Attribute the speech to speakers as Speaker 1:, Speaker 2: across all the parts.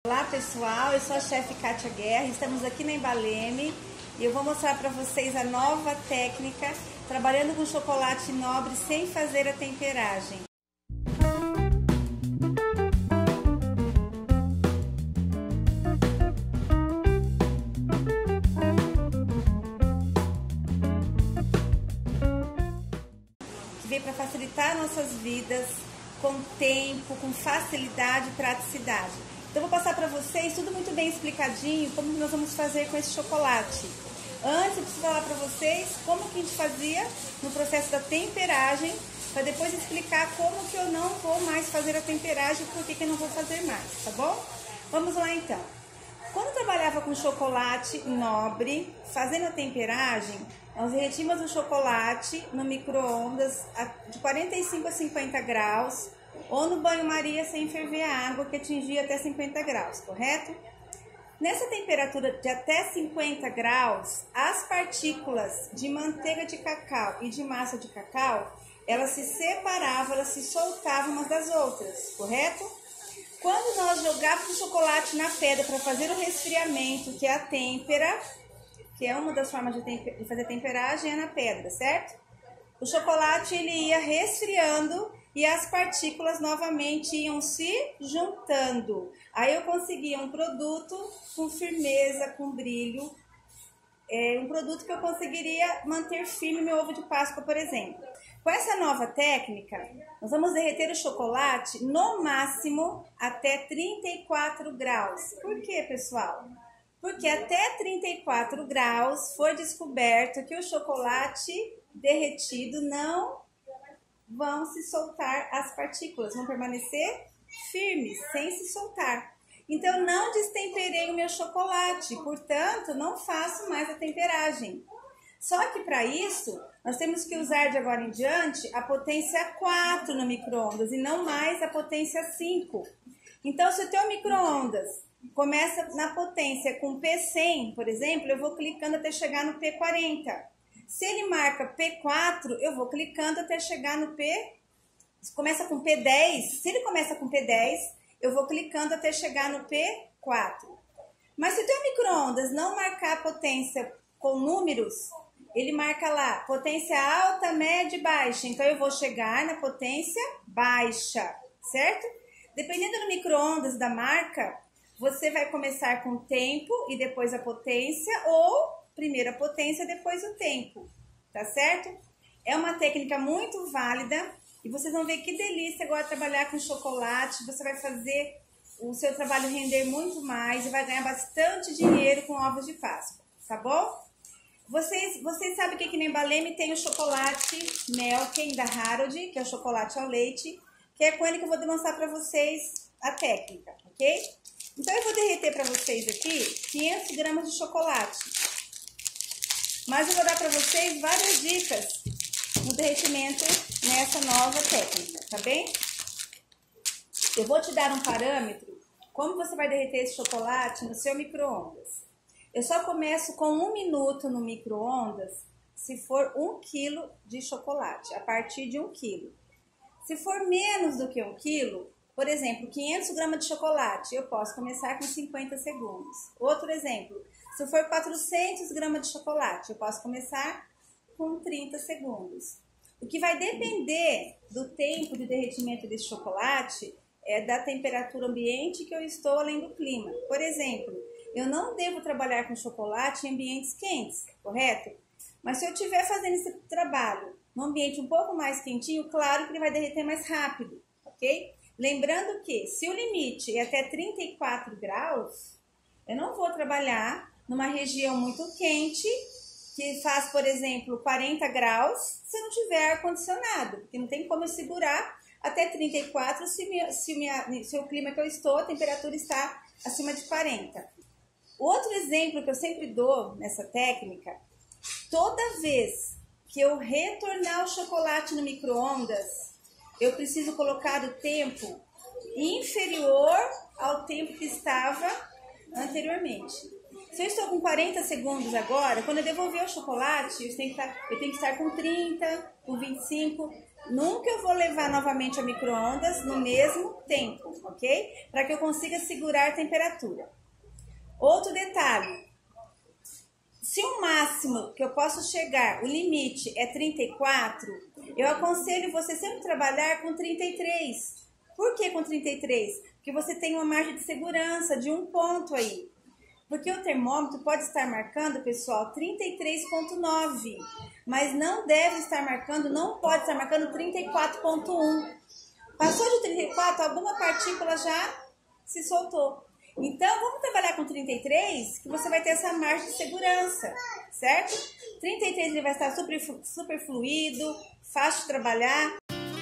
Speaker 1: Olá pessoal, eu sou a chefe Kátia Guerra, estamos aqui na Embaleme e eu vou mostrar para vocês a nova técnica trabalhando com chocolate nobre sem fazer a temperagem. Que veio para facilitar nossas vidas com tempo, com facilidade e praticidade. Então, eu vou passar para vocês tudo muito bem explicadinho, como nós vamos fazer com esse chocolate. Antes, eu preciso falar para vocês como que a gente fazia no processo da temperagem, para depois explicar como que eu não vou mais fazer a temperagem e por que eu não vou fazer mais, tá bom? Vamos lá, então. Quando eu trabalhava com chocolate nobre, fazendo a temperagem, nós derretíamos o chocolate no micro-ondas de 45 a 50 graus, ou no banho-maria sem ferver a água, que atingia até 50 graus, correto? Nessa temperatura de até 50 graus, as partículas de manteiga de cacau e de massa de cacau, elas se separavam, elas se soltavam umas das outras, correto? Quando nós jogávamos o chocolate na pedra para fazer o resfriamento, que é a têmpera, que é uma das formas de fazer temperagem, é na pedra, certo? O chocolate ele ia resfriando e as partículas novamente iam se juntando. Aí eu conseguia um produto com firmeza, com brilho, um produto que eu conseguiria manter firme meu ovo de Páscoa, por exemplo. Com essa nova técnica, nós vamos derreter o chocolate no máximo até 34 graus. Por quê, pessoal? Porque até 34 graus foi descoberto que o chocolate derretido não vão se soltar as partículas, vão permanecer firmes, sem se soltar. Então, eu não destemperei o meu chocolate, portanto, não faço mais a temperagem. Só que para isso, nós temos que usar de agora em diante a potência 4 no micro-ondas e não mais a potência 5. Então, se o teu micro-ondas começa na potência com P100, por exemplo, eu vou clicando até chegar no P40. Se ele marca P4, eu vou clicando até chegar no P... Começa com P10. Se ele começa com P10, eu vou clicando até chegar no P4. Mas se o teu micro-ondas não marcar a potência com números, ele marca lá potência alta, média e baixa. Então, eu vou chegar na potência baixa, certo? Dependendo do micro-ondas da marca, você vai começar com o tempo e depois a potência, ou primeiro a potência, depois o tempo, tá certo? É uma técnica muito válida e vocês vão ver que delícia agora trabalhar com chocolate. Você vai fazer o seu trabalho render muito mais e vai ganhar bastante dinheiro com ovos de Páscoa, tá bom? Vocês sabem que aqui na Embaleme tem o chocolate Melken da Harold, que é o chocolate ao leite, que é com ele que eu vou demonstrar para vocês a técnica, ok? Então, eu vou derreter para vocês aqui 500 gramas de chocolate. Mas eu vou dar para vocês várias dicas no derretimento nessa nova técnica, tá bem? Eu vou te dar um parâmetro, como você vai derreter esse chocolate no seu micro-ondas. Eu só começo com 1 minuto no micro-ondas se for 1 kg de chocolate, a partir de 1 kg. Se for menos do que 1 kg, por exemplo, 500 gramas de chocolate, eu posso começar com 50 segundos. Outro exemplo, se for 400 gramas de chocolate, eu posso começar com 30 segundos. O que vai depender do tempo de derretimento desse chocolate é da temperatura ambiente que eu estou além do clima. Por exemplo, eu não devo trabalhar com chocolate em ambientes quentes, correto? Mas se eu estiver fazendo esse trabalho num ambiente um pouco mais quentinho, claro que ele vai derreter mais rápido, ok? Lembrando que se o limite é até 34 graus, eu não vou trabalhar numa região muito quente, que faz, por exemplo, 40 graus, se não tiver ar-condicionado, porque não tem como eu segurar até 34 se o clima que eu estou, a temperatura está acima de 40. Outro exemplo que eu sempre dou nessa técnica, toda vez que eu retornar o chocolate no micro-ondas, eu preciso colocar o tempo inferior ao tempo que estava anteriormente. Se eu estou com 40 segundos agora, quando eu devolver o chocolate, eu tenho que estar com 30, com 25. Nunca eu vou levar novamente ao micro-ondas no mesmo tempo, ok? Para que eu consiga segurar a temperatura. Outro detalhe, se o máximo que eu posso chegar, o limite é 34, eu aconselho você sempre trabalhar com 33. Por que com 33? Porque você tem uma margem de segurança de 1 ponto aí. Porque o termômetro pode estar marcando, pessoal, 33,9, mas não deve estar marcando, não pode estar marcando 34,1. Passou de 34, alguma partícula já se soltou. Então, vamos trabalhar com 33, que você vai ter essa margem de segurança, certo? 33 ele vai estar super fluido, fácil de trabalhar.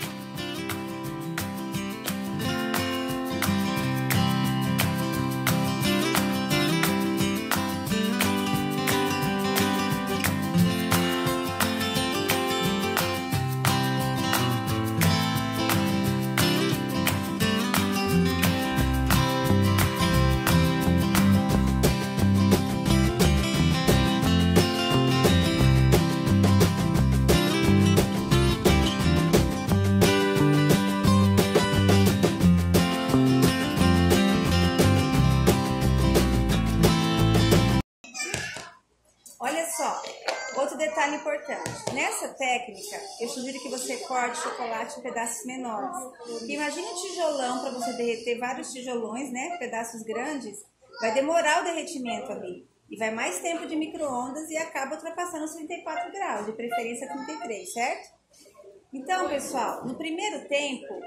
Speaker 1: Olha só, outro detalhe importante. Nessa técnica, eu sugiro que você corte chocolate em pedaços menores. Porque imagine um tijolão para você derreter vários tijolões, né? Pedaços grandes. Vai demorar o derretimento ali. E vai mais tempo de micro-ondas e acaba ultrapassando os 34 graus, de preferência 33, certo? Então, pessoal, no primeiro tempo,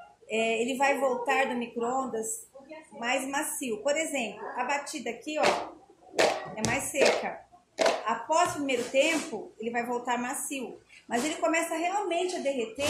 Speaker 1: ele vai voltar do micro-ondas mais macio. Por exemplo, a batida aqui, ó, é mais seca. Após o primeiro tempo, ele vai voltar macio, mas ele começa realmente a derreter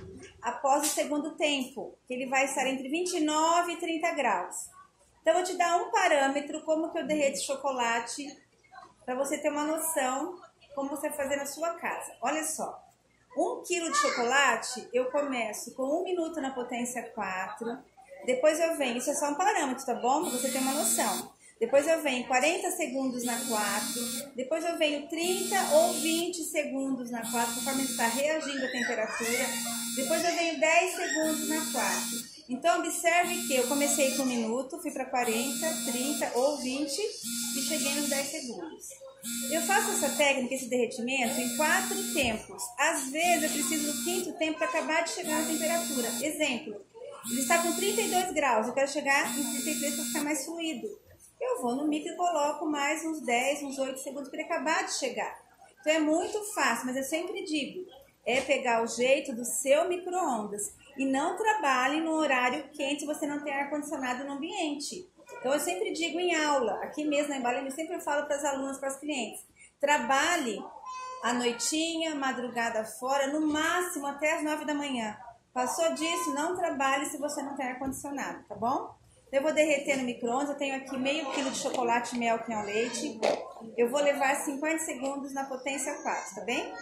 Speaker 1: após o segundo tempo, que ele vai estar entre 29 e 30 graus. Então, eu vou te dar um parâmetro, como que eu derreto chocolate, para você ter uma noção como você vai fazer na sua casa. Olha só, 1 kg de chocolate, eu começo com 1 minuto na potência 4, depois eu venho, isso é só um parâmetro, tá bom? Para você ter uma noção. Depois eu venho 40 segundos na 4, depois eu venho 30 ou 20 segundos na 4, conforme está reagindo a temperatura. Depois eu venho 10 segundos na 4. Então, observe que eu comecei com 1 minuto, fui para 40, 30 ou 20 e cheguei nos 10 segundos. Eu faço essa técnica, esse derretimento, em 4 tempos. Às vezes eu preciso do 5º tempo para acabar de chegar na temperatura. Exemplo, ele está com 32 graus, eu quero chegar em 33 para ficar mais fluido. Eu vou no micro e coloco mais uns 10, uns 8 segundos para ele acabar de chegar. Então é muito fácil, mas eu sempre digo, é pegar o jeito do seu micro-ondas e não trabalhe no horário quente se você não tem ar-condicionado no ambiente. Então eu sempre digo em aula, aqui mesmo na Embalem, eu sempre falo para as alunas, para os clientes, trabalhe à noitinha, madrugada fora, no máximo até as 9 da manhã. Passou disso, não trabalhe se você não tem ar-condicionado, tá bom? Eu vou derreter no micro-ondas, eu tenho aqui meio quilo de chocolate mel com leite. Eu vou levar 50 segundos na potência 4, tá bem?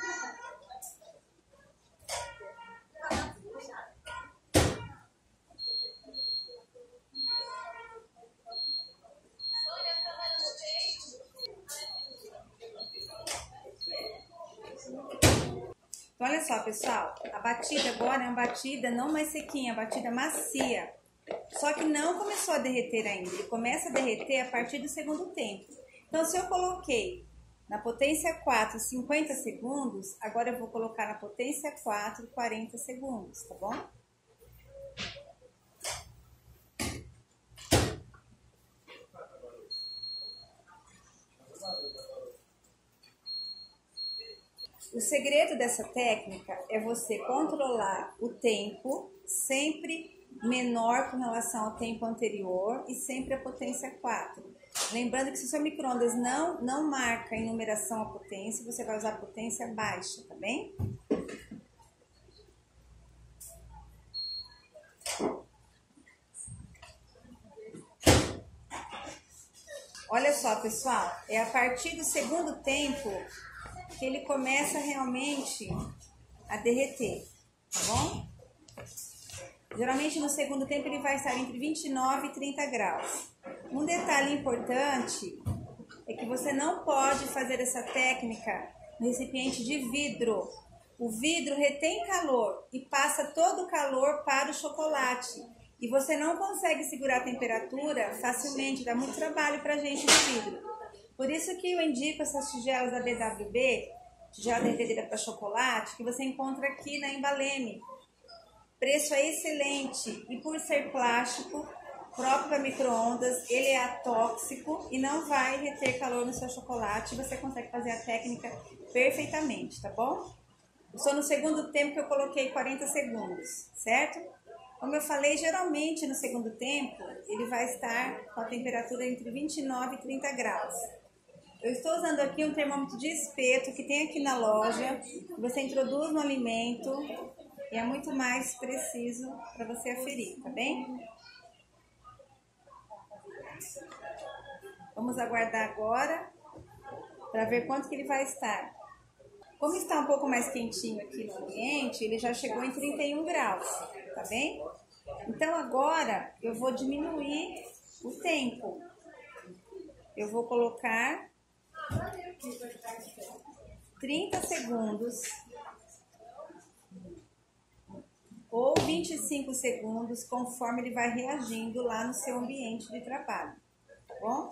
Speaker 1: Então, olha só, pessoal, a batida agora é uma batida não mais sequinha, a batida macia. Só que não começou a derreter ainda, ele começa a derreter a partir do segundo tempo. Então, se eu coloquei na potência 4 50 segundos, agora eu vou colocar na potência 4 40 segundos, tá bom? O segredo dessa técnica é você controlar o tempo sempre menor com relação ao tempo anterior e sempre a potência 4. Lembrando que se o seu micro-ondas não marca em numeração a potência, você vai usar a potência baixa, tá bem? Olha só, pessoal, é a partir do segundo tempo que ele começa realmente a derreter, tá bom? Geralmente no segundo tempo ele vai estar entre 29 e 30 graus. Um detalhe importante é que você não pode fazer essa técnica no recipiente de vidro, O vidro retém calor e passa todo o calor para o chocolate. E você não consegue segurar a temperatura facilmente, dá muito trabalho para a gente no vidro. Por isso que eu indico essas tigelas da BWB, tigela derretedeira para chocolate, que você encontra aqui na Embaleme. Preço é excelente e por ser plástico, próprio para micro-ondas, ele é atóxico e não vai reter calor no seu chocolate. Você consegue fazer a técnica perfeitamente, tá bom? Estou no segundo tempo que eu coloquei 40 segundos, certo? Como eu falei, geralmente no segundo tempo, ele vai estar com a temperatura entre 29 e 30 graus. Eu estou usando aqui um termômetro de espeto que tem aqui na loja. Você introduz no alimento e é muito mais preciso para você aferir, tá bem? Vamos aguardar agora para ver quanto que ele vai estar. Como está um pouco mais quentinho aqui no ambiente, ele já chegou em 31 graus, tá bem? Então agora eu vou diminuir o tempo. Eu vou colocar 30 segundos ou 25 segundos, conforme ele vai reagindo lá no seu ambiente de trabalho, tá bom?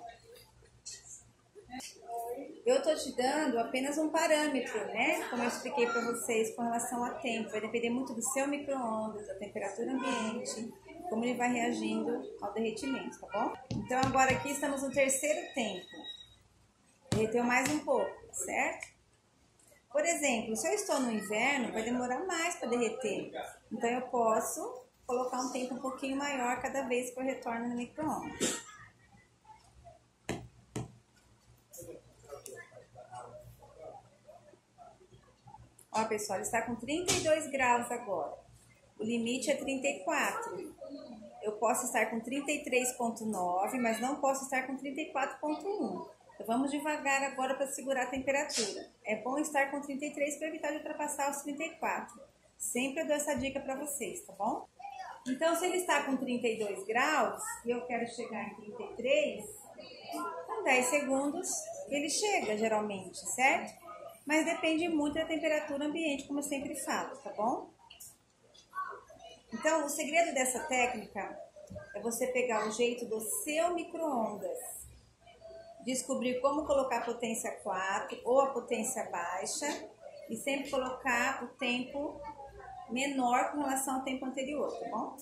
Speaker 1: Eu tô te dando apenas um parâmetro, né? Como eu expliquei para vocês com relação a tempo. Vai depender muito do seu micro-ondas, da temperatura ambiente, como ele vai reagindo ao derretimento, tá bom? Então agora aqui estamos no terceiro tempo. Derreteu mais um pouco, certo? Por exemplo, se eu estou no inverno, vai demorar mais para derreter. Então eu posso colocar um tempo um pouquinho maior cada vez que eu retorno no micro-ondas. Ó, pessoal, ele está com 32 graus agora. O limite é 34. Eu posso estar com 33,9, mas não posso estar com 34,1. Então, vamos devagar agora para segurar a temperatura. É bom estar com 33 para evitar de ultrapassar os 34. Sempre eu dou essa dica para vocês, tá bom? Então, se ele está com 32 graus e eu quero chegar em 33, com 10 segundos ele chega, geralmente, certo? Mas depende muito da temperatura ambiente, como eu sempre falo, tá bom? Então, o segredo dessa técnica é você pegar o jeito do seu micro-ondas, descobrir como colocar a potência 4 ou a potência baixa e sempre colocar o tempo menor com relação ao tempo anterior, tá bom?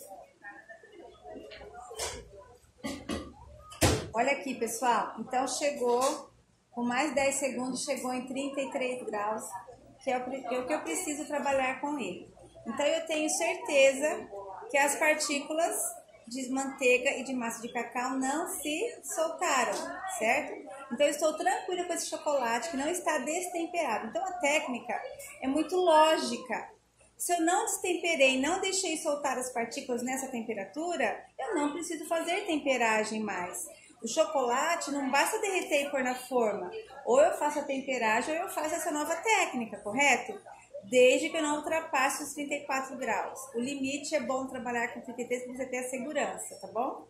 Speaker 1: Olha aqui, pessoal. Então, chegou... Com mais 10 segundos, chegou em 33 graus, que é o que eu preciso trabalhar com ele. Então, eu tenho certeza que as partículas de manteiga e de massa de cacau não se soltaram, certo? Então, eu estou tranquila com esse chocolate que não está destemperado. Então, a técnica é muito lógica. Se eu não destemperei, não deixei soltar as partículas nessa temperatura, eu não preciso fazer temperagem mais. O chocolate não basta derreter e pôr na forma. Ou eu faço a temperagem ou eu faço essa nova técnica, correto? Desde que eu não ultrapasse os 34 graus. O limite é bom trabalhar com 33 para você ter a segurança, tá bom?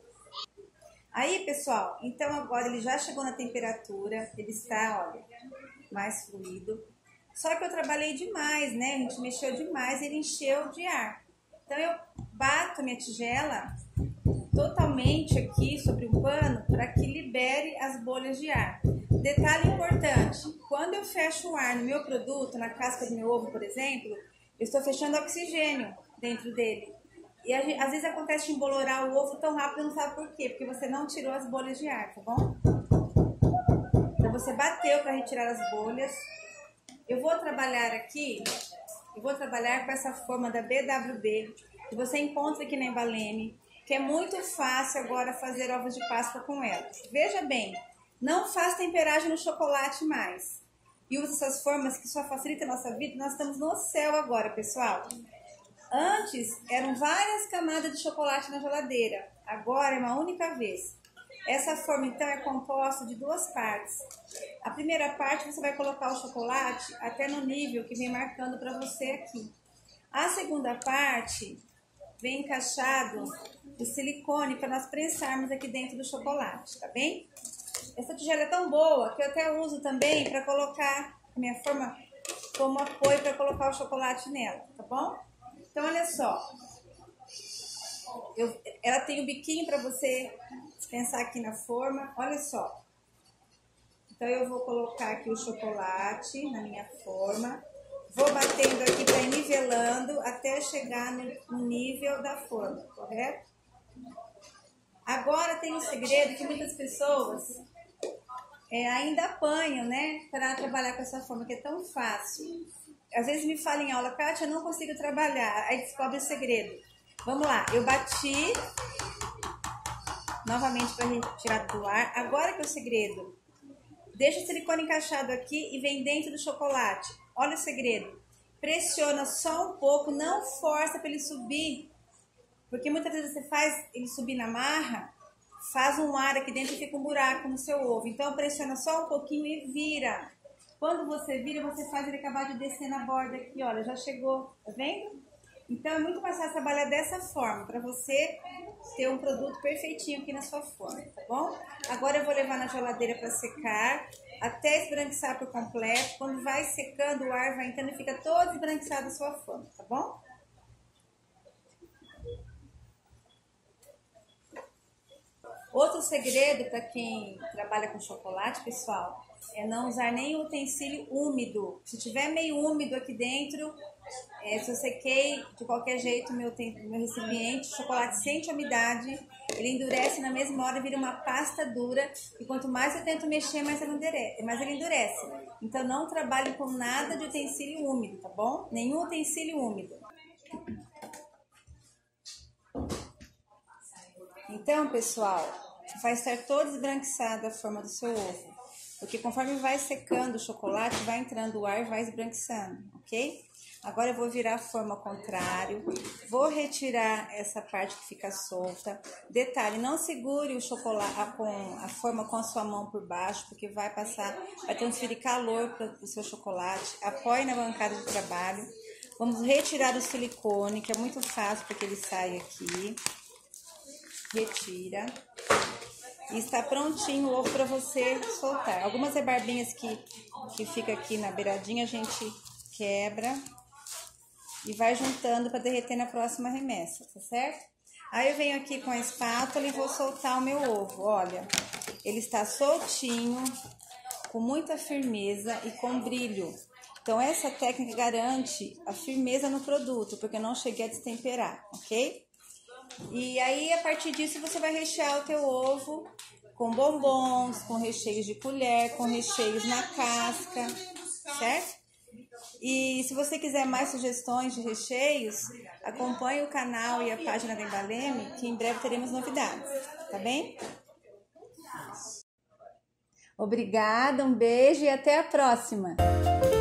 Speaker 1: Aí, pessoal, então agora ele já chegou na temperatura, ele está, olha, mais fluido. Só que eu trabalhei demais, né? A gente mexeu demais, ele encheu de ar. Então eu bato a minha tigela totalmente aqui sobre o pano para que libere as bolhas de ar. Detalhe importante, quando eu fecho o ar no meu produto, na casca do meu ovo, por exemplo, eu estou fechando oxigênio dentro dele. E às vezes acontece de embolorar o ovo tão rápido, não sabe por quê, porque você não tirou as bolhas de ar, tá bom? Então você bateu para retirar as bolhas. Eu vou trabalhar aqui, com essa forma da BWB, que você encontra aqui na Embaleme, que é muito fácil agora fazer ovos de Páscoa com ela. Veja bem, não faz temperagem no chocolate mais. E usa essas formas que só facilitam a nossa vida. Nós estamos no céu agora, pessoal. Antes, eram várias camadas de chocolate na geladeira. Agora é uma única vez. Essa forma, então, é composta de duas partes. A primeira parte, você vai colocar o chocolate até no nível que vem marcando para você aqui. A segunda parte vem encaixado o silicone para nós prensarmos aqui dentro do chocolate, tá bem? Essa tigela é tão boa que eu até uso também para colocar a minha forma como apoio para colocar o chocolate nela, tá bom? Então, olha só. Ela tem o biquinho para você dispensar aqui na forma, olha só. Então, eu vou colocar aqui o chocolate na minha forma. Vou batendo aqui para ir nivelando até chegar no nível da forma, correto? Agora tem um segredo que muitas pessoas ainda apanham, né? Para trabalhar com essa forma, que é tão fácil. Às vezes me falam em aula, Kátia, eu não consigo trabalhar. Aí descobre o segredo. Vamos lá, eu bati novamente para retirar do ar. Agora que é o segredo. Deixa o silicone encaixado aqui e vem dentro do chocolate. Olha o segredo. Pressiona só um pouco, não força para ele subir. Porque muitas vezes você faz ele subir na marra, faz um ar aqui dentro e fica um buraco no seu ovo. Então pressiona só um pouquinho e vira. Quando você vira, você faz ele acabar de descer na borda aqui, olha, já chegou, tá vendo? Então é muito mais fácil trabalhar dessa forma, para você ter um produto perfeitinho aqui na sua forma, tá bom? Agora eu vou levar na geladeira para secar, até esbranquiçar por completo. Quando vai secando, o ar vai entrando e fica todo esbranquiçado a sua forma, tá bom? Outro segredo para quem trabalha com chocolate, pessoal, é não usar nenhum utensílio úmido. Se tiver meio úmido aqui dentro, se eu sequei de qualquer jeito meu recipiente, o chocolate sente a umidade, ele endurece na mesma hora e vira uma pasta dura. E quanto mais eu tento mexer, mais ele endurece. Então não trabalhe com nada de utensílio úmido, tá bom? Nenhum utensílio úmido. Então, pessoal, vai estar todo esbranquiçado a forma do seu ovo. Porque conforme vai secando o chocolate, vai entrando o ar e vai esbranquiçando, ok? Agora eu vou virar a forma ao contrário. Vou retirar essa parte que fica solta. Detalhe, não segure o chocolate a forma com a sua mão por baixo, porque vai transferir calor para o seu chocolate. Apoie na bancada de trabalho. Vamos retirar o silicone, que é muito fácil porque ele sai aqui. Retira. E está prontinho o ovo para você soltar. Algumas rebarbinhas que fica aqui na beiradinha a gente quebra e vai juntando para derreter na próxima remessa, tá certo? Aí eu venho aqui com a espátula e vou soltar o meu ovo. Olha, ele está soltinho, com muita firmeza e com brilho. Então essa técnica garante a firmeza no produto, porque eu não cheguei a destemperar, ok? E aí, a partir disso, você vai rechear o teu ovo com bombons, com recheios de colher, com recheios na casca, certo? E se você quiser mais sugestões de recheios, acompanhe o canal e a página da Embaleme, que em breve teremos novidades, tá bem? Obrigada, um beijo e até a próxima!